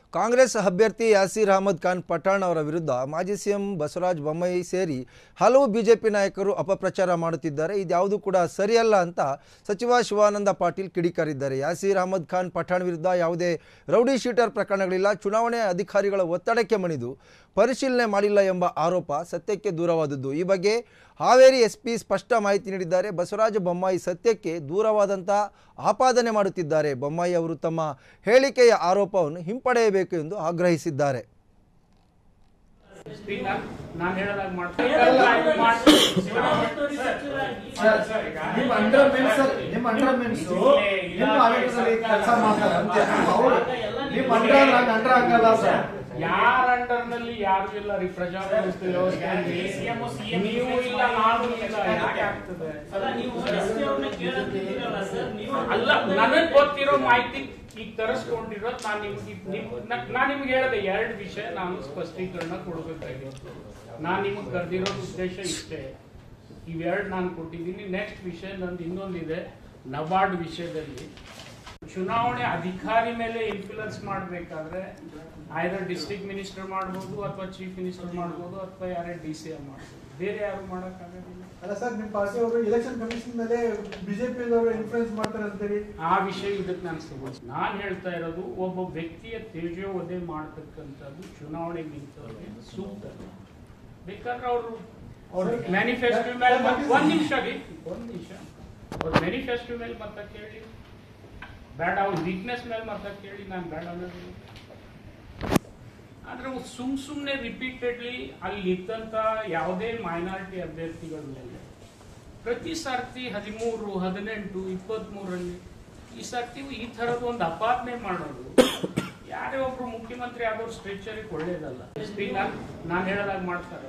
ಕಾಂಗ್ರೆಸ್ ಅಭ್ಯರ್ಥಿ ಯಾಸೀರ್ ಅಹಮದ್ ಖಾನ್ ಪಠಾಣ್ ಅವರ ವಿರುದ್ಧ ಮಾಜಿ ಸಿಎಂ ಬಸವರಾಜ ಬೊಮ್ಮಾಯಿ ಸೇರಿ ಹಲವು ಬಿಜೆಪಿ ನಾಯಕರು ಅಪಪ್ರಚಾರ ಮಾಡುತ್ತಿದ್ದಾರೆ. ಇದ್ಯಾವುದು ಕೂಡ ಸರಿಯಲ್ಲ ಅಂತ ಸಚಿವ ಶಿವಾನಂದ ಪಾಟೀಲ್ ಕಿಡಿಕಾರಿದ್ದಾರೆ. ಯಾಸೀರ್ ಅಹಮದ್ ಖಾನ್ ಪಠಾಣ್ ವಿರುದ್ಧ ಯಾವುದೇ ರೌಡಿ ಶೀಟರ್ ಪ್ರಕರಣಗಳಿಲ್ಲ, ಚುನಾವಣೆ ಅಧಿಕಾರಿಗಳ ಒತ್ತಡಕ್ಕೆ ಮಣಿದು ಪರಿಶೀಲನೆ ಮಾಡಿಲ್ಲ ಎಂಬ ಆರೋಪ ಸತ್ಯಕ್ಕೆ ದೂರವಾದದ್ದು. ಈ ಬಗ್ಗೆ ಹಾವೇರಿ ಎಸ್ಪಿ ಸ್ಪಷ್ಟ ಮಾಹಿತಿ ನೀಡಿದ್ದಾರೆ. ಬಸವರಾಜ ಬೊಮ್ಮಾಯಿ ಸತ್ಯಕ್ಕೆ ದೂರವಾದಂಥ ಆಪಾದನೆ ಮಾಡುತ್ತಿದ್ದಾರೆ. ಬೊಮ್ಮಾಯಿ ಅವರು ತಮ್ಮ ಹೇಳಿಕೆಯ ಆರೋಪವನ್ನು ಹಿಂಪಡೆಯಬೇಕು ಎಂದು ಆಗ್ರಹಿಸಿದ್ದಾರೆ. ಯಾರ ಅಂಡರ್ ನಲ್ಲಿ ಯಾರು ಇಲ್ಲ ರೀ, ಪ್ರಜಾಪ್ರಭುತ್ವ ವ್ಯವಸ್ಥೆಯಲ್ಲಿ ನೀವು ಇಲ್ಲ, ನಾನು ಇಲ್ಲ, ಯಾಕೆ ಆಗ್ತದೆ? ಅಲ್ಲ, ನನಗ್ ಗೊತ್ತಿರೋ ಮಾಹಿತಿ ಈಗ ತರಿಸ್ಕೊಂಡಿರೋದು ನಾನು ನಿಮ್ಗೆ ಹೇಳಿದೆ. ಎರಡು ವಿಷಯ ನಾನು ಸ್ಪಷ್ಟೀಕರಣ ಕೊಡಬೇಕಾಗಿತ್ತು. ನಾನು ನಿಮಗೆ ಕರೆದಿರೋ ಉದ್ದೇಶ ಇಷ್ಟೇ. ಇವೆರಡು ನಾನು ಕೊಟ್ಟಿದ್ದೀನಿ. ನೆಕ್ಸ್ಟ್ ವಿಷಯ ನಂದು ಇನ್ನೊಂದಿದೆ, ನಬಾರ್ಡ್ ವಿಷಯದಲ್ಲಿ ಚುನಾವಣೆ ಅಧಿಕಾರಿ ಮೇಲೆ ಇನ್ಫ್ಲುಯೆನ್ಸ್ ಮಾಡಬೇಕಾದ್ರೆ ಐದರ್ ಡಿಸ್ಟ್ರಿಕ್ಟ್ ಮಿನಿಸ್ಟರ್ ಮಾಡ್ಬೋದು, ಅಥವಾ ಚೀಫ್ ಮಿನಿಸ್ಟರ್ ಮಾಡ್ಬೋದು, ಅಥವಾ ಯಾರೇ DCM ಮಾಡ್ಬೋದು. ಬೇರೆ ಯಾರು ಮಾಡೋಕ್ಕಾಗೋದಿಲ್ಲ. ಅಲ್ಲ ಸರ್, ನಿಮ್ಮ ಪಾರ್ಟಿ ಅವರು ಎಲೆಕ್ಷನ್ ಕಮಿಷನ್ ಮೇಲೆ ಬಿಜೆಪಿ ಅವರು ಇನ್ಫ್ಲುಯೆನ್ಸ್ ಮಾಡ್ತಾರೆ ಅಂತೀರಿ. ಆ ವಿಷಯ ಇದಕ್ಕೆ ನಾನು ಸಿಗೋದು. ನಾನು ಹೇಳ್ತಾ ಇರೋದು, ಒಬ್ಬ ವ್ಯಕ್ತಿಯ ತೇಜೋವಧೆ ಮಾಡ್ತಕ್ಕಂಥದ್ದು ಚುನಾವಣೆಗೆ ನಿಂತವ್ರಿಗೆ ಸೂಕ್ತ. ಬೇಕಾದ್ರೆ ಅವ್ರ ಮ್ಯಾನಿಫೆಸ್ಟೋ ಮೇಲೆ ಒಂದ್ ನಿಮಿಷ ಅವ್ರ ಮ್ಯಾನಿಫೆಸ್ಟೋ ಮೇಲೆ ಮತ ಕೇಳಿ, ಬೇಡ ಅವ್ರ ವೀಕ್ನೆಸ್ ಮೇಲೆ ಮತ ಕೇಳಿ, ನಾನು ಬೇಡ ಅನ್ನೋದಿಲ್ಲ. ಆದ್ರೆ ಸುಮ್ಮನೆ ರಿಪೀಟೆಡ್ಲಿ ಅಲ್ಲಿ ಇದ್ದಂತ ಯಾವುದೇ ಮೈನಾರಿಟಿ ಅಭ್ಯರ್ಥಿಗಳ ಮೇಲೆ ಪ್ರತಿ ಸರ್ತಿ 13, 18, 23ರಲ್ಲಿ ಈ ಸರ್ತಿ ಈ ಥರದ ಒಂದು ಅಪಾದನೆ ಮಾಡೋದು ಯಾರೇ ಒಬ್ರು ಮುಖ್ಯಮಂತ್ರಿ ಆದವ್ರು ಸ್ಟ್ರೆಚರಿಗೆ ಒಳ್ಳೇದಲ್ಲ. ನಾನು ಹೇಳೋದಾಗ ಮಾಡ್ತಾರೆ,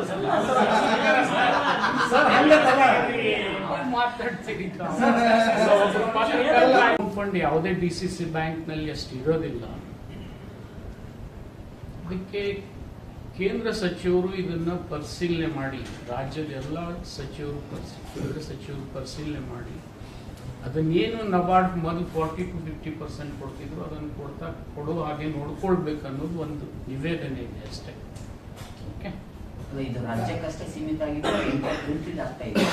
ಮಾತಾಡ್ತೀರಿ. ಫಂಡ್ ಯಾವುದೇ DCC ಬ್ಯಾಂಕ್ ನಲ್ಲಿ ಅಷ್ಟು ಇರೋದಿಲ್ಲ. ಅದಕ್ಕೆ ಕೇಂದ್ರ ಸಚಿವರು ಇದನ್ನ ಪರಿಶೀಲನೆ ಮಾಡಿ, ರಾಜ್ಯದ ಎಲ್ಲ ಕೇಂದ್ರ ಸಚಿವರು ಪರಿಶೀಲನೆ ಮಾಡಿ, ಅದನ್ನೇನು ನಬಾರ್ಡ್ ಮೊದಲು 40 to 50% ಕೊಡ್ತಿದ್ರು ಅದನ್ನು ಕೊಡೋ ಹಾಗೆ ನೋಡ್ಕೊಳ್ಬೇಕು ಅನ್ನೋದು ಒಂದು ನಿವೇದನೆ ಇದೆ ಅಷ್ಟೇ. ಓಕೆ, ಇದು ರಾಜ್ಯಕ್ಕಷ್ಟೇ ಸೀಮಿತ ಆಗಿದೆ.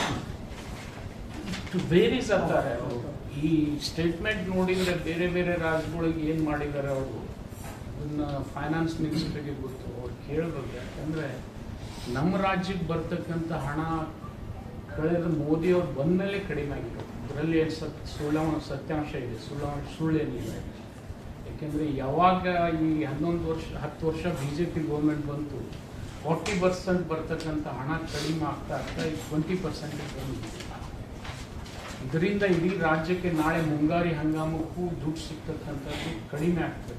ವೇರೀಸ್ ಅಂತಾರೆ ಈ ಸ್ಟೇಟ್ಮೆಂಟ್ ನೋಡಿದ್ರೆ ಬೇರೆ ಬೇರೆ ರಾಜ್ಯಗಳಿಗೆ ಏನ್ ಮಾಡಿದ್ದಾರೆ ಅವರು, ಅದನ್ನ ಫೈನಾನ್ಸ್ ಮಿನಿಸ್ಟರ್ಗೆ ಗೊತ್ತು, ಅವ್ರು ಕೇಳಬೇಕು. ಯಾಕಂದ್ರೆ ನಮ್ಮ ರಾಜ್ಯಕ್ಕೆ ಬರ್ತಕ್ಕಂಥ ಹಣ ಕಳೆದ ಮೋದಿ ಅವ್ರು ಬಂದ್ಮೇಲೆ ಕಡಿಮೆ ಆಗಿದೆ. ಇದರಲ್ಲಿ ಏನು ಸತ್ಯಾಂಶ ಇದೆ, ಸುಳ್ಳೇನಿಲ್ಲ. ಯಾಕೆಂದ್ರೆ ಯಾವಾಗ ಈ 10 ವರ್ಷ ಬಿಜೆಪಿ ಗೌರ್ಮೆಂಟ್ ಬಂತು, 40% ಬರ್ತಕ್ಕಂಥ ಹಣ ಕಡಿಮೆ ಆಗ್ತಾ ಈಗ 20% ಬಂದಿದೆ. ಇದರಿಂದ ಇಡೀ ರಾಜ್ಯಕ್ಕೆ ನಾಳೆ ಮುಂಗಾರಿ ಹಂಗಾಮಕ್ಕೂ ದುಡ್ಡು ಸಿಗ್ತಕ್ಕಂಥದ್ದು ಕಡಿಮೆ ಆಗ್ತದೆ.